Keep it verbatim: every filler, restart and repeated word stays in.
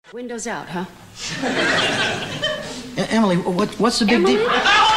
Windows out, huh? E- Emily, what, what's the big deal?